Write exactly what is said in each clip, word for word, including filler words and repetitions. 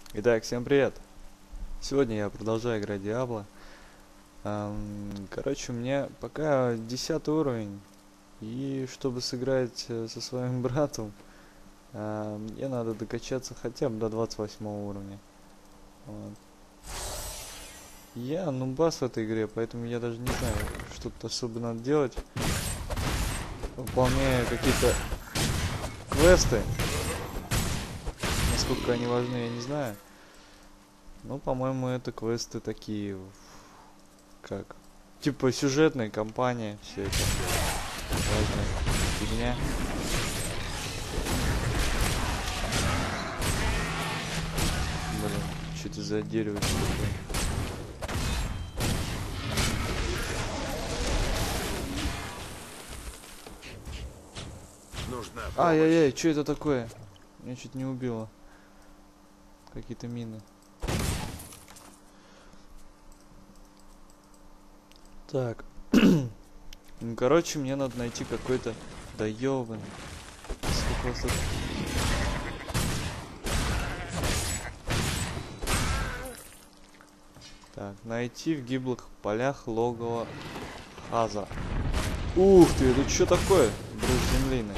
Итак, всем привет! Сегодня я продолжаю играть Диабло. Короче, у меня пока десятый уровень. И чтобы сыграть э, со своим братом, э, мне надо докачаться хотя бы до двадцать восьмого уровня. Вот. Я нубас в этой игре, поэтому я даже не знаю, что тут особо надо делать. Выполняю какие-то квесты. Насколько они важны, я не знаю. Ну, по-моему, это квесты такие, как, типа сюжетная кампания, все это важная фигня. Блин, что это за дерево такое? Ай-яй-яй, что это такое? Меня чуть не убило. Какие-то мины. Так. Ну, короче, мне надо найти какой-то... Да ёбаный. Сколько вас тут... Так, найти в гиблых полях логово Хаза. Ух ты, это что такое? Брызг землины.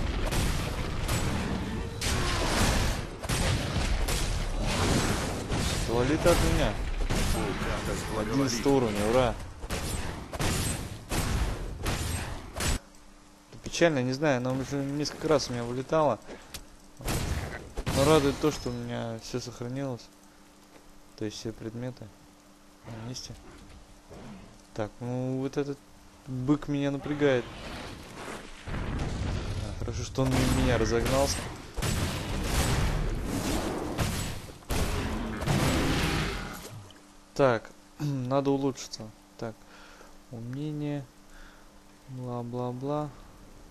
Вали ты от меня. одиннадцатый уровень, ура. Печально, не знаю, но уже несколько раз у меня вылетало. Но радует то, что у меня все сохранилось. То есть все предметы на месте. Так, ну вот этот бык меня напрягает. А, хорошо, что он меня разогнался. Так, надо улучшиться. Так, умение, бла-бла-бла.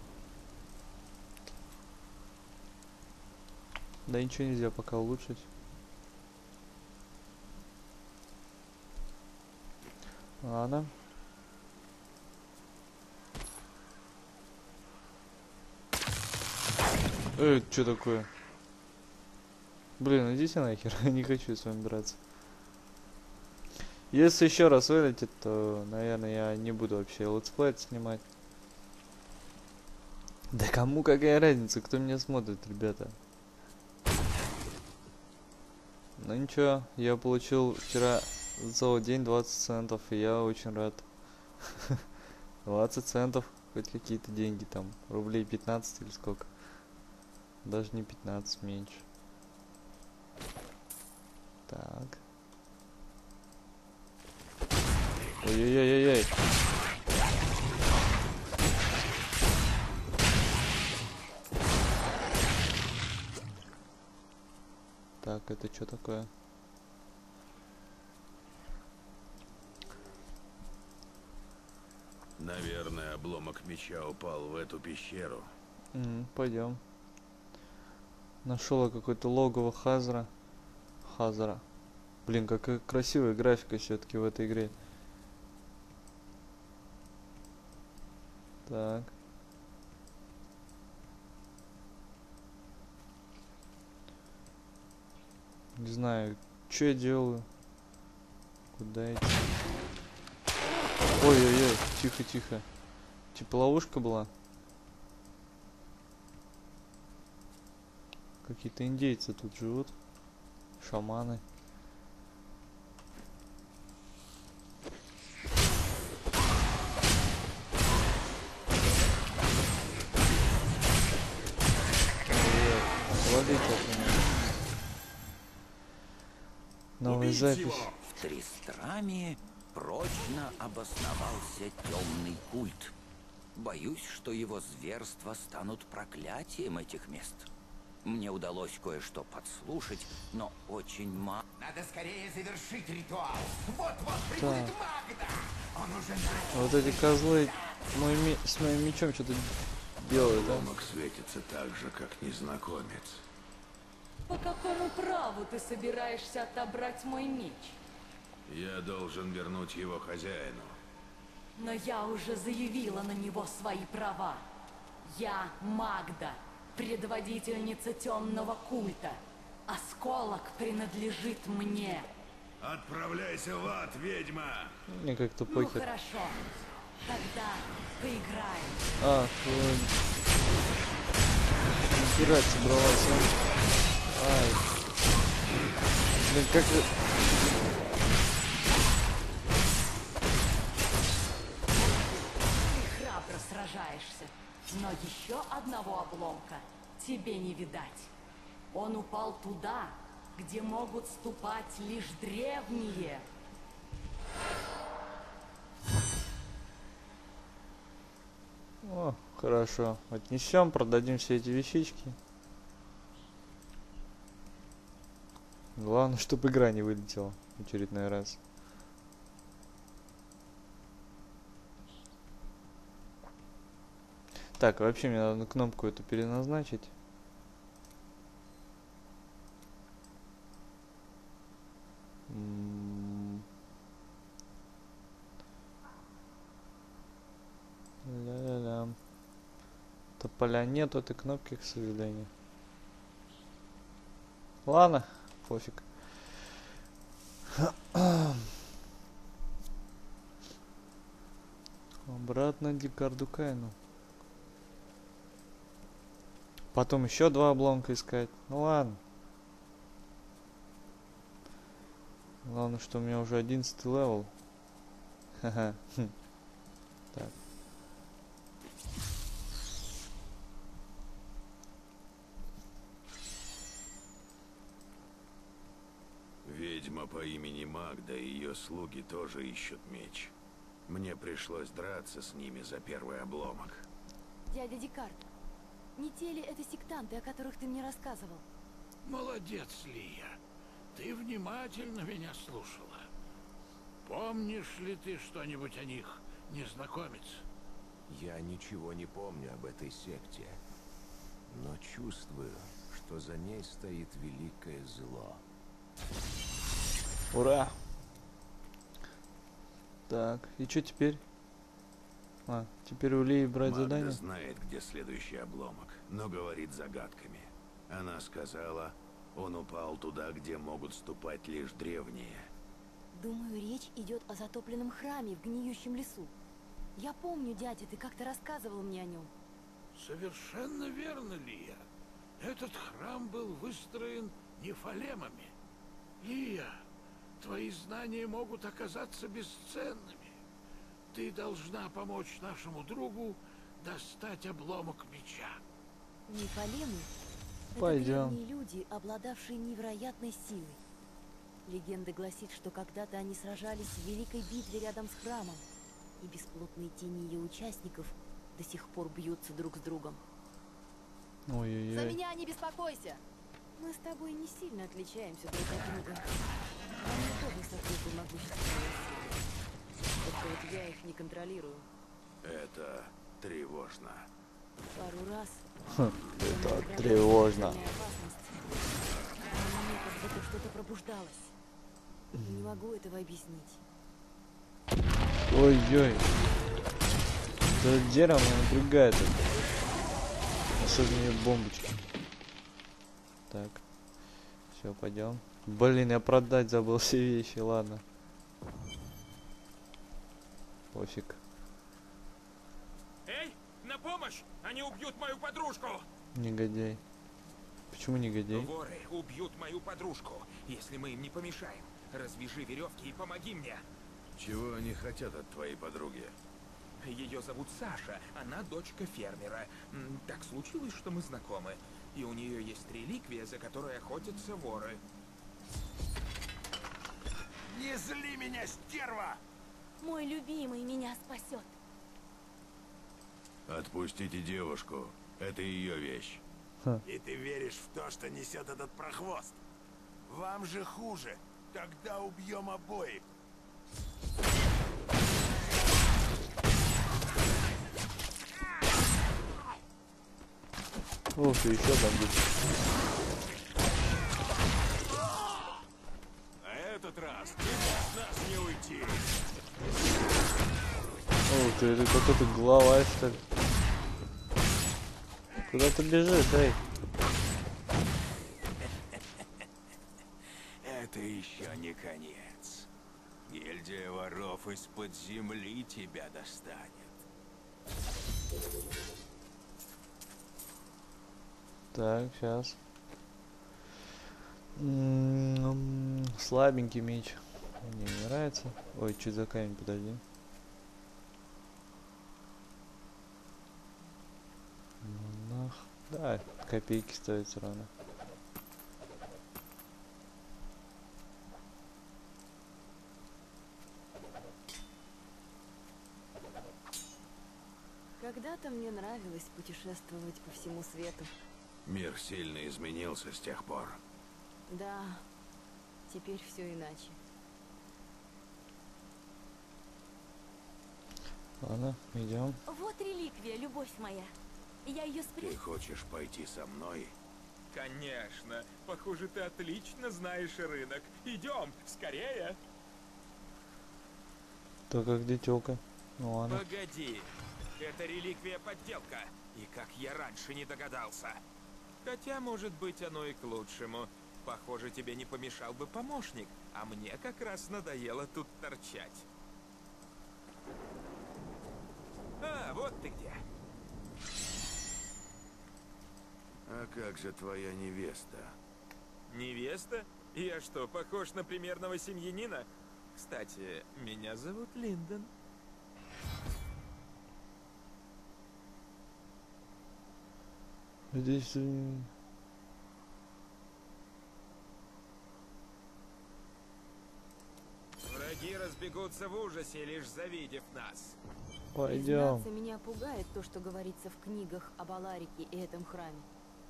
Да ничего нельзя пока улучшить. Ладно. Эй, что такое? Блин, идите нахер, не хочу с вами драться. Если еще раз вылетит, то, наверное, я не буду вообще летсплей снимать. Да кому какая разница, кто меня смотрит, ребята? Ну ничего, я получил вчера за день двадцать центов, и я очень рад. двадцать центов, хоть какие-то деньги там, рублей пятнадцать или сколько. Даже не пятнадцать, меньше. Так. Ой-ой-ой-ой-ой. Так, это что такое? Наверное, обломок меча упал в эту пещеру. Mm, пойдем. Нашел какое-то логово Хазра. Хазра. Блин, какая красивая графика все-таки в этой игре. Так. Не знаю, что я делаю. Куда идти? Ой-ой-ой, тихо-тихо. Типа ловушка была. Какие-то индейцы тут живут. Шаманы. Отвалите от меня. Новая запись. В Тристраме прочно обосновался темный культ. Боюсь, что его зверства станут проклятием этих мест. Мне удалось кое-что подслушать, но очень мало. Надо скорее завершить ритуал. Вот-вот прибудет Магда. Он уже начал. Вот эти козлы мой ми с моим мечом что-то делают, да? Обломок светится так же, как незнакомец. По какому праву ты собираешься отобрать мой меч? Я должен вернуть его хозяину. Но я уже заявила на него свои права. Я Магда, предводительница темного культа. Осколок принадлежит мне. Отправляйся в ад, ведьма! Мне как-то Ну похер. хорошо. Тогда поиграем. А, твой... Играть собралась, а? Ай. Блин, как... же- Ты храбро сражаешься. Но еще одного обломка тебе не видать. Он упал туда, где могут ступать лишь древние. О, хорошо. Отнесем, продадим все эти вещички. Главное, чтобы игра не вылетела в очередной раз. Так, вообще мне надо кнопку эту переназначить. М. Ля-ля-ля. Тополя нет этой кнопки, к сожалению. Ладно, пофиг. Обратно к Дикарду Кайну. Потом еще два обломка искать. Ну ладно. Главное, что у меня уже одиннадцатый левел. Ха-ха. Так. Ведьма по имени Магда и ее слуги тоже ищут меч. Мне пришлось драться с ними за первый обломок. Дядя Дикард, не те ли это сектанты, о которых ты мне рассказывал? Молодец, Лия. Ты внимательно меня слушала. Помнишь ли ты что-нибудь о них, незнакомец? Я ничего не помню об этой секте, но чувствую, что за ней стоит великое зло. Ура! Так, и что теперь? А, теперь у Лии брать Магда задание? знает, где следующий обломок, но говорит загадками. Она сказала, он упал туда, где могут ступать лишь древние. Думаю, речь идет о затопленном храме в гниющем лесу. Я помню, дядя, ты как-то рассказывал мне о нем. Совершенно верно, Лия. Этот храм был выстроен нефалемами. Лия, твои знания могут оказаться бесценными. Ты должна помочь нашему другу достать обломок меча. Нефалемы — это Пойдем. древние люди, обладавшие невероятной силой. Легенда гласит, что когда-то они сражались в великой битве рядом с храмом, и бесплотные тени ее участников до сих пор бьются друг с другом. За Ой-ой-ой. меня не беспокойся! Мы с тобой не сильно отличаемся друг от друга. Они тоже сокрыты могущественные силы. Только вот я их не контролирую. Это тревожно. Пару раз Хм, это тревожно. опасность. Но мне как будто что-то пробуждалось. Не могу этого объяснить. Ой-ой. Это дерево меня напрягает. Особенно ее бомбочки. Так. Все, пойдем. Блин, я продать забыл все вещи, ладно. Пофиг. Эй, на помощь! Они убьют мою подружку! Негодяй. Почему негодяй? Воры убьют мою подружку, если мы им не помешаем. Развяжи веревки и помоги мне. Чего они хотят от твоей подруги? Ее зовут Саша, она дочка фермера. М, Так случилось, что мы знакомы. И у нее есть реликвия, за которой охотятся воры. Не зли меня, стерва! Мой любимый меня спасет. Отпустите девушку. Это ее вещь. И ты веришь в то, что несет этот прохвост? Вам же хуже. Тогда убьем обоих. Ух ты, еще бандит. А этот раз тебе от нас не уйти. Ух ты, это какой-то главарь, что ли? Куда ты бежишь, эй? Это еще не конец. Гильдия воров из-под земли тебя достанет. Так, сейчас. Слабенький меч. Мне не нравится. Ой, что за камень, подожди. Монах. Да, копейки стоит все равно. Когда-то мне нравилось путешествовать по всему свету. Мир сильно изменился с тех пор. Да, теперь все иначе. Ладно, идем. Вот реликвия, любовь моя. Я ее Ты спрятала. хочешь пойти со мной? Конечно. Похоже, ты отлично знаешь рынок. Идем, скорее. Только где тёлка? Ну ладно. Погоди. Это реликвия подделка. И как я раньше не догадался. Хотя, может быть, оно и к лучшему. Похоже, тебе не помешал бы помощник. А мне как раз надоело тут торчать. А, вот ты где. А как же твоя невеста? Невеста? Я что, похож на примерного семьянина? Кстати, меня зовут Линдон. Здесь... э, Враги разбегутся в ужасе, лишь завидев нас. Пойдем. Признаться, меня пугает то, что говорится в книгах об Аларике и этом храме.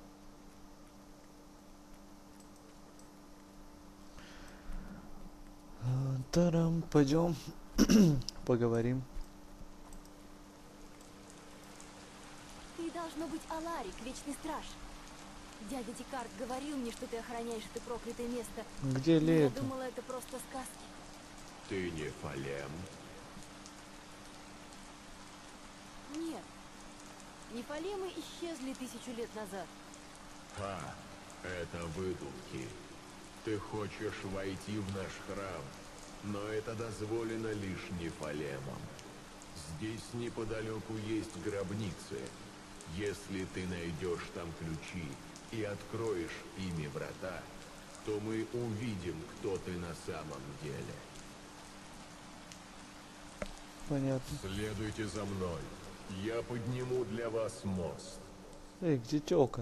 Тарам, пойдем. Поговорим. Ты должно быть Аларик, вечный страж. Дядя Декарт говорил мне, что ты охраняешь это проклятое место. Где Но я лето? думала, это просто сказки. Ты не Фалем? Нет. Нефалемы исчезли тысячу лет назад. Ха, это выдумки. Ты хочешь войти в наш храм, но это дозволено лишь Нефалемам. Здесь неподалеку есть гробницы. Если ты найдешь там ключи и откроешь ими врата, то мы увидим, кто ты на самом деле. Понятно. Следуйте за мной. Я подниму для вас мост. Эй, где тёлка?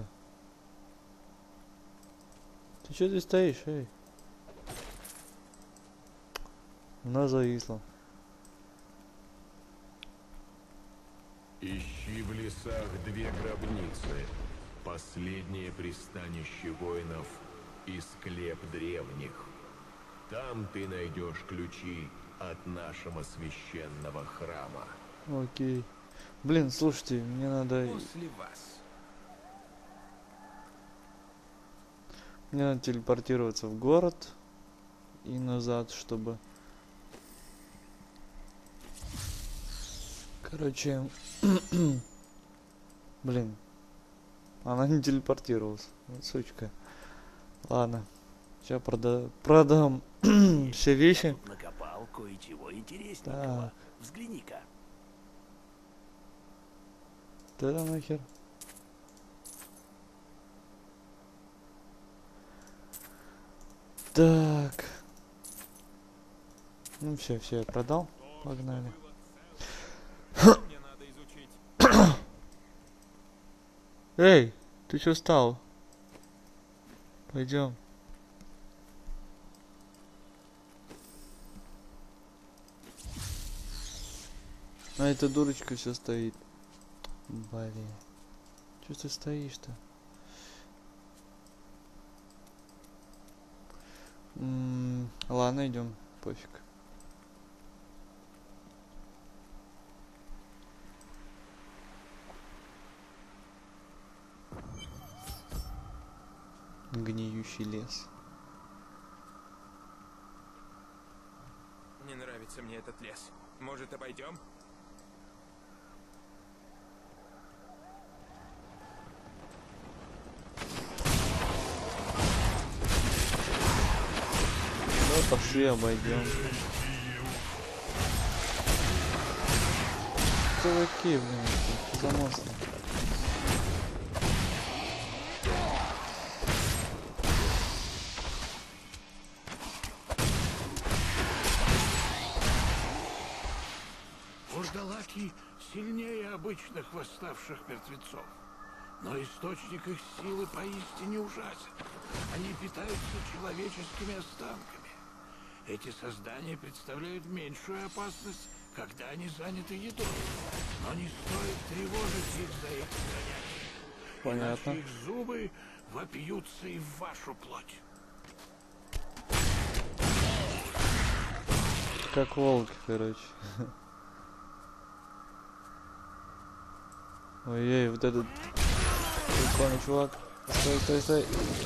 Ты что здесь стоишь, эй? Она зависла. Ищи в лесах две гробницы. Последнее пристанище воинов и склеп древних. Там ты найдешь ключи от нашего священного храма. Окей. Блин, слушайте, мне надо... После вас. Мне надо телепортироваться в город и назад, чтобы... Короче... Блин. Она не телепортировалась. Вот сучка. Ладно. Сейчас прода... продам все вещи. Тут накопал кое-чего интересненького. Так. Взгляни-ка. Да нахер. Так. Ну все, все, я продал. Погнали. Мне надо изучить. Эй, ты что встал? Пойдем. А эта дурочка все стоит. Блин. Че ты стоишь-то? М-м, ладно, идем. Пофиг. Гниющий лес. Не нравится мне этот лес. Может, обойдем? Вот пошли обойдем. Кто вы такие, блин? Что за монстры? Вурдалаки сильнее обычных восставших мертвецов. Но источник их силы поистине ужасен. Они питаются человеческими останками. Эти создания представляют меньшую опасность, когда они заняты едой. Но не стоит тревожить их за их занятия. Понятно. Иначе их зубы вопьются и в вашу плоть. Как волки, короче. Ой-ой, вот этот прикольный чувак. Стой, стой, стой.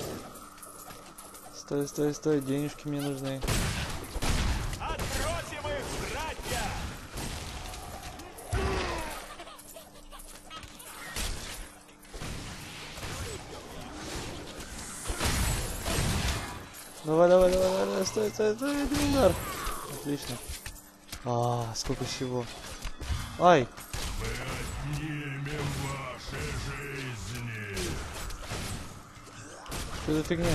Стой, стой, стой, денежки мне нужны. Отбросим их, братья! Давай, давай, давай, давай, стой, стой, стой, один удар. Отлично. А, сколько всего. Ай! Мы отнимем ваши жизни. Что за фигня?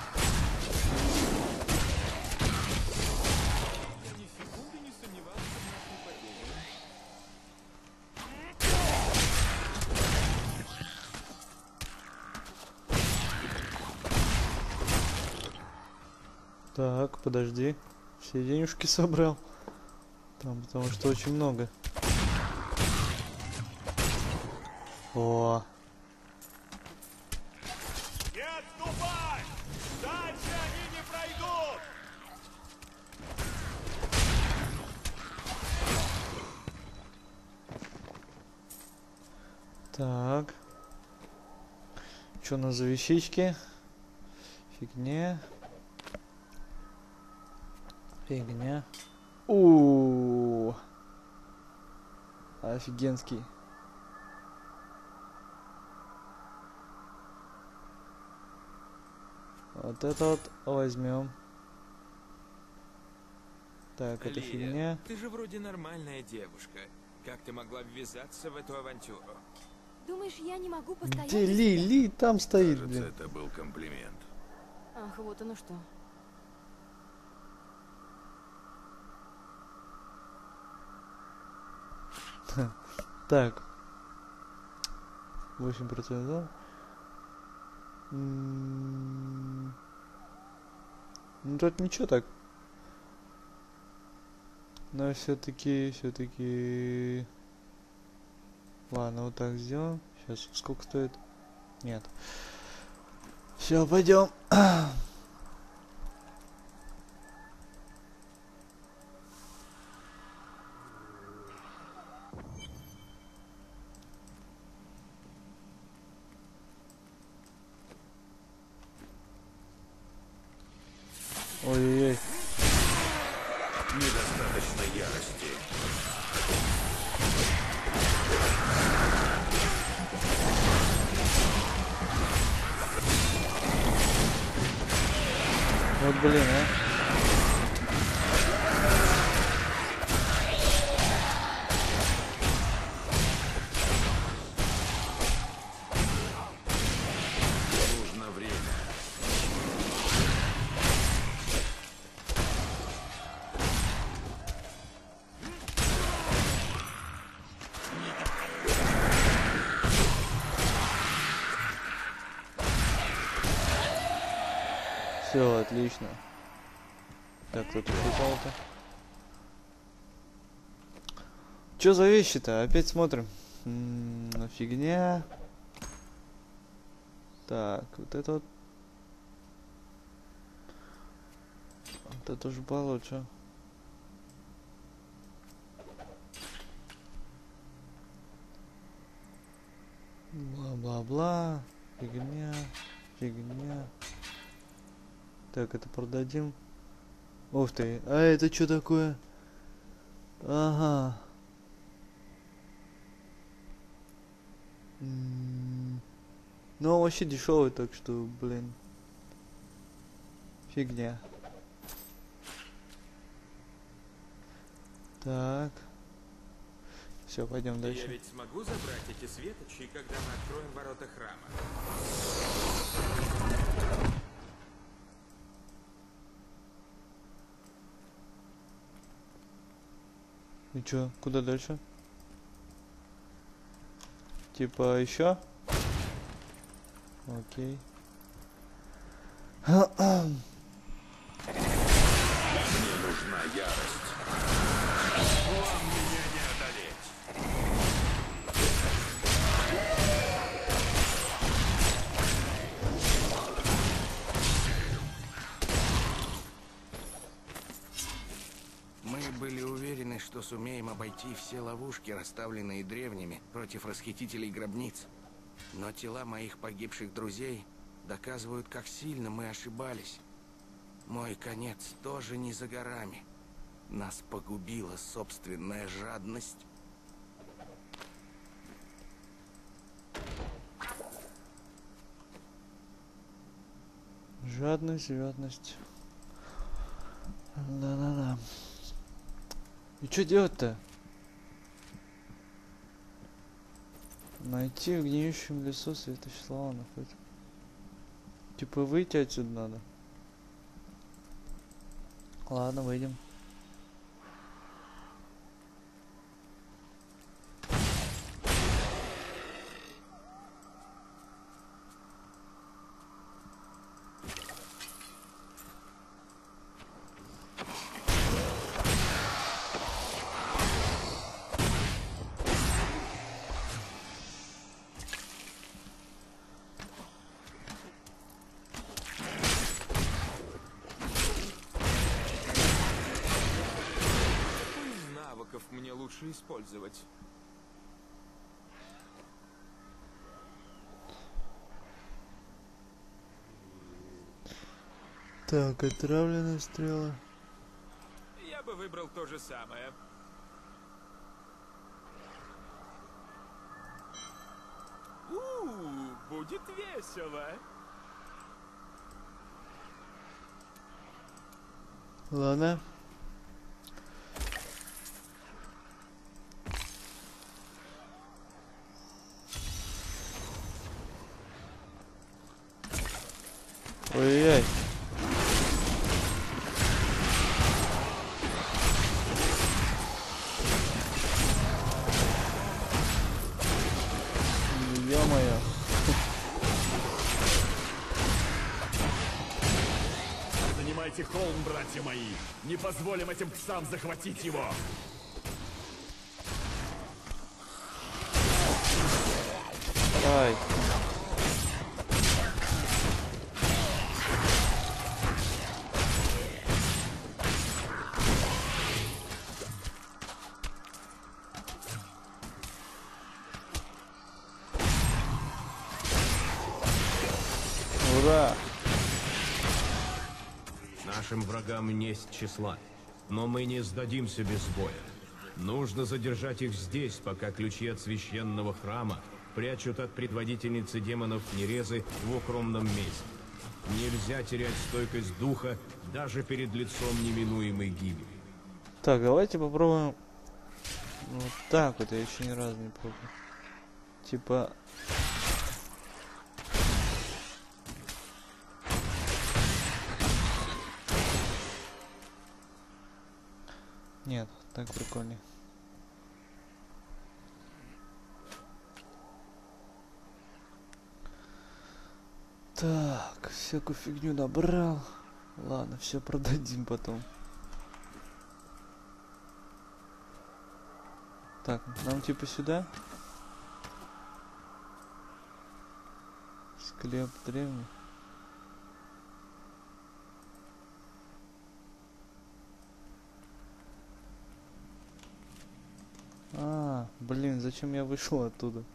Так, подожди. Все денежки собрал. Там, потому что очень много. О. Не отступай! Дальше они не пройдут! Так. Что у нас за вещички? Фигня. Фигня. У. Офигенский. Вот это вот возьмем. Так, это Лия, фигня. ты же вроде нормальная девушка. Как ты могла ввязаться в эту авантюру? Думаешь, я не могу постоять? Где Ли? Ли там стоит, Кажется, блин. это был комплимент. Ах, вот оно что. Так. восемь процентов. М-м-м. Ну тут ничего так. Но все-таки, все-таки... Ладно, вот так сделаем. Сейчас сколько стоит? Нет. Все, пойдем. Ой-ой-ой. Недостаточно ярости. Вот блин, а. Нужно время. Все, отлично. Так, кто тут упал-то? Чё за вещи-то? Опять смотрим. М-м, фигня. Так, вот это вот. Вот это уже получше. Бла-бла-бла. Фигня. Фигня. Так, это продадим. Ух ты. А это что такое? Ага. М-м-м. Ну, вообще дешевый, так что, блин. Фигня. Так. Все, пойдем Я дальше. ведь смогу забрать эти светочи, когда мы откроем ворота храма. И чё, куда дальше? Типа еще? Окей. Мне нужна ярость. Вам меня не одолеть. Мы были уверены, что сумеем обойти все ловушки, расставленные древними против расхитителей гробниц. Но тела моих погибших друзей доказывают, как сильно мы ошибались. Мой конец тоже не за горами. Нас погубила собственная жадность. Жадность, жадность. Да-да-да. И что делать-то? Найти в гниющем лесу Святослава находится. Типа выйти отсюда надо. Ладно, выйдем. Мне лучше использовать. Так, отравленные стрелы. Я бы выбрал то же самое. У-у-у, будет весело. Ладно. Ой-ой-ой. Ё-моё. Занимайте холм, братья мои. Не позволим этим псам захватить его. Ай. Ура! Нашим врагам несть числа, но мы не сдадимся без боя. Нужно задержать их здесь, пока ключи от священного храма прячут от предводительницы демонов Нерезы в укромном месте. Нельзя терять стойкость духа даже перед лицом неминуемой гибели. Так, давайте попробуем вот так вот, я еще ни разу не пробовал. Типа... Нет, так прикольнее. Так, всякую фигню набрал. Ладно, все продадим потом. Так, нам типа сюда. Склеп древний. А, блин, зачем я вышел оттуда?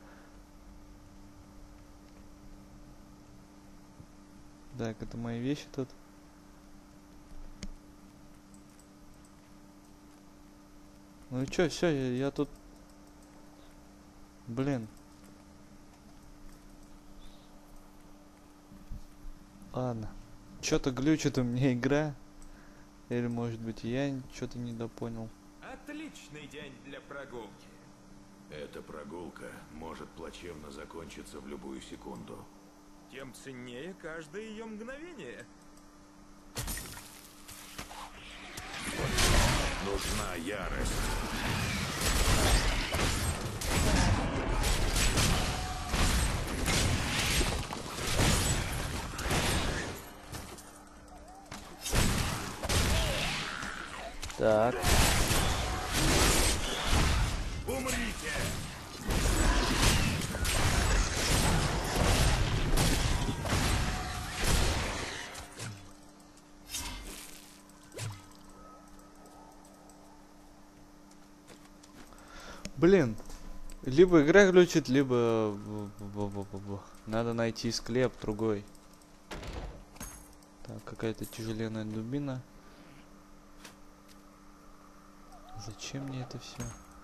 Так, это мои вещи тут. Ну и чё, все, я, я тут... Блин. Ладно. Чё-то глючит у меня игра. Или может быть я что-то недопонял. Отличный день для прогулки. Эта прогулка может плачевно закончиться в любую секунду. Тем ценнее каждое ее мгновение. Нужна ярость. Так. Умрите! Блин. Либо игра глючит, либо... Надо найти склеп другой. Так, какая-то тяжеленная дубина. Зачем мне это все?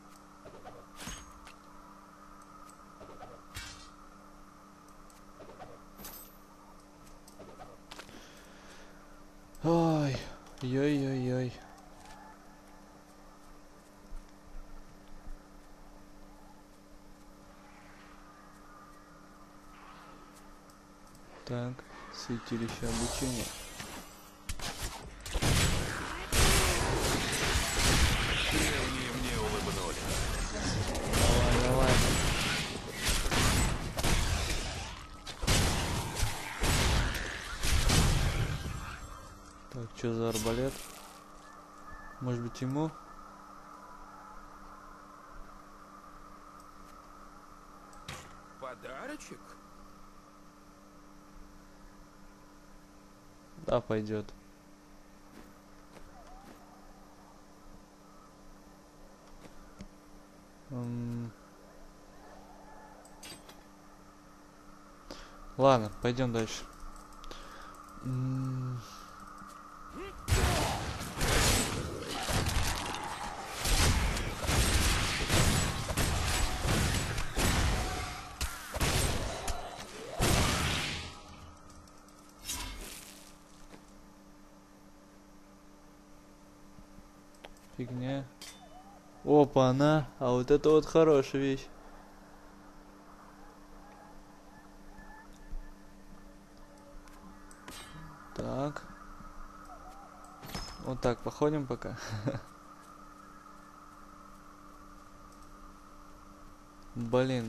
Ой, ой-ой-ой. Так, святилище обучения. Древние мне улыбнулись. Давай, давай. Так, что за арбалет? Может быть ему? Подарочек? Да, пойдет. М. Ладно, пойдем дальше. М. Фигня. Опа, она. А вот это вот хорошая вещь. Так. Вот так походим пока. Блин.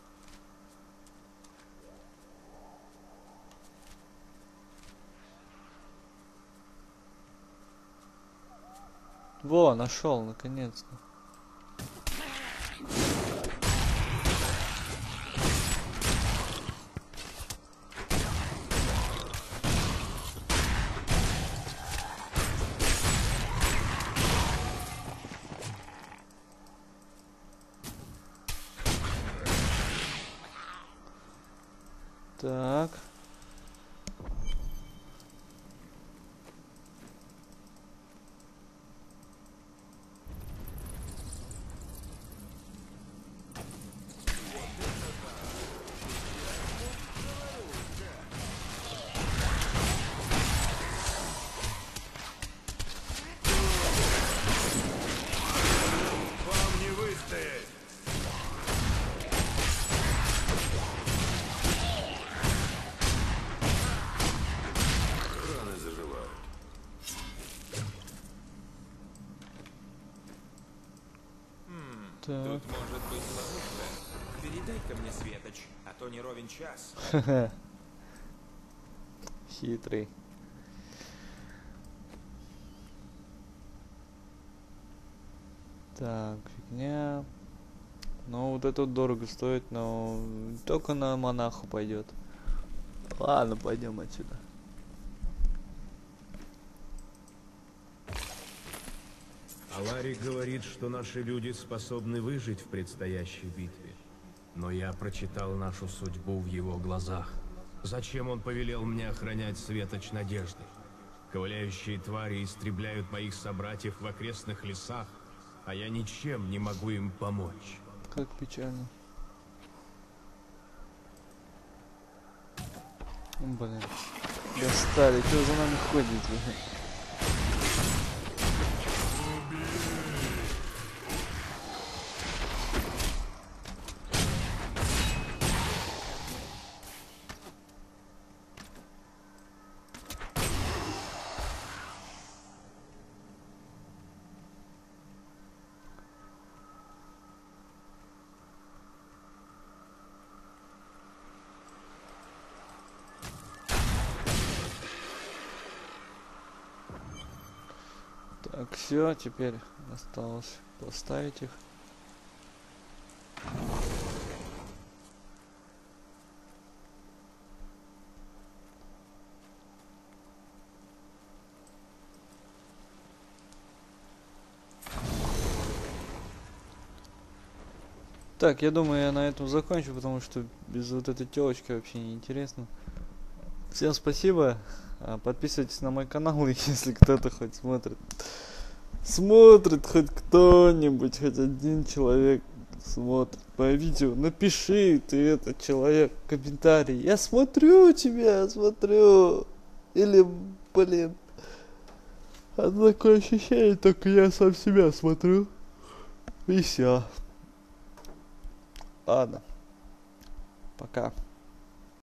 Во, нашел, наконец-то. Так. Вам не выстоять! Раны заживают. Тут может быть ловушка. Передай-ка мне светоч, а то не ровен час. Хитрый. Так, фигня. Ну, вот это вот дорого стоит, но только на монаху пойдет. Ладно, пойдем отсюда. Аларик говорит, что наши люди способны выжить в предстоящей битве. Но я прочитал нашу судьбу в его глазах. Зачем он повелел мне охранять светоч надежды? Ковыляющие твари истребляют моих собратьев в окрестных лесах, а я ничем не могу им помочь. Как печально. Блин. Достали, что за нами ходит? Так, все, теперь осталось поставить их. Так, я думаю, я на этом закончу, потому что без вот этой телочки вообще не интересно. Всем спасибо. Подписывайтесь на мой канал, если кто-то хоть смотрит. Смотрит хоть кто-нибудь, хоть один человек смотрит по видео. Напиши ты, этот человек, комментарий. Я смотрю тебя, смотрю. Или, блин. Такое ощущение, только я сам себя смотрю. И все. Ладно. Пока.